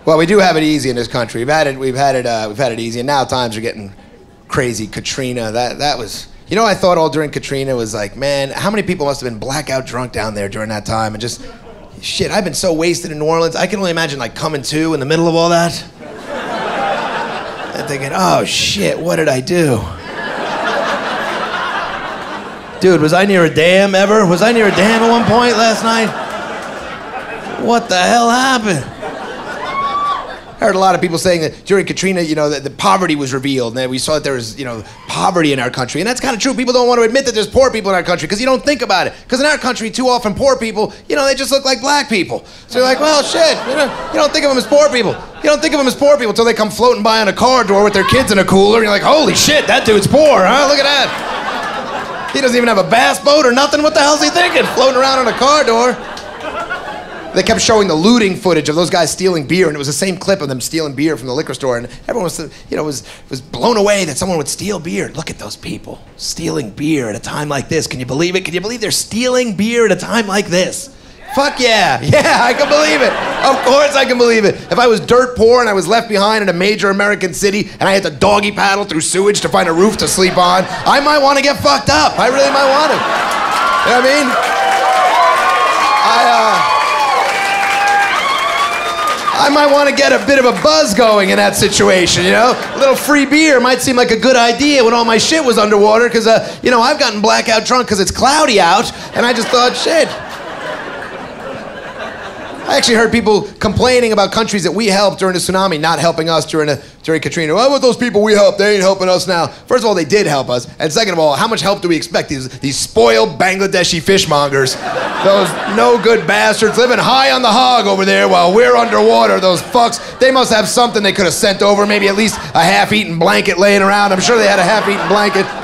Well, we do have it easy in this country. We've had it easy, and now times are getting crazy. Katrina, that was. You know, I thought all during Katrina was like, man, how many people must have been blackout drunk down there during that time, and just, shit, I've been so wasted in New Orleans. I can only imagine like coming to in the middle of all that, and thinking, oh shit, what did I do? Dude, was I near a dam ever? Was I near a dam at one point last night? What the hell happened? I heard a lot of people saying that during Katrina, you know, that the poverty was revealed, and that we saw that there was, you know, poverty in our country. And that's kind of true. People don't want to admit that there's poor people in our country because you don't think about it. Because in our country, too often poor people, you know, they just look like black people. So you're like, well, shit, you don't think of them as poor people. You don't think of them as poor people until they come floating by on a car door with their kids in a cooler, and you're like, holy shit, that dude's poor, huh? Look at that. He doesn't even have a bass boat or nothing. What the hell's he thinking? Floating around on a car door. They kept showing the looting footage of those guys stealing beer, and it was the same clip of them stealing beer from the liquor store, and everyone was, you know, was blown away that someone would steal beer. Look at those people stealing beer at a time like this. Can you believe it? Can you believe they're stealing beer at a time like this? Fuck yeah. Yeah, I can believe it. Of course I can believe it. If I was dirt poor and I was left behind in a major American city and I had to doggy paddle through sewage to find a roof to sleep on, I might want to get fucked up. I really might want to. You know what I mean? I might want to get a bit of a buzz going in that situation, you know? A little free beer might seem like a good idea when all my shit was underwater, because, you know, I've gotten blackout drunk because it's cloudy out, and I just thought, shit. I actually heard people complaining about countries that we helped during the tsunami not helping us during Katrina. Well, what those people we helped, they ain't helping us now. First of all, they did help us. And second of all, how much help do we expect? These spoiled Bangladeshi fishmongers. Those no good bastards living high on the hog over there while we're underwater. Those fucks, they must have something they could have sent over. Maybe at least a half-eaten blanket laying around. I'm sure they had a half-eaten blanket.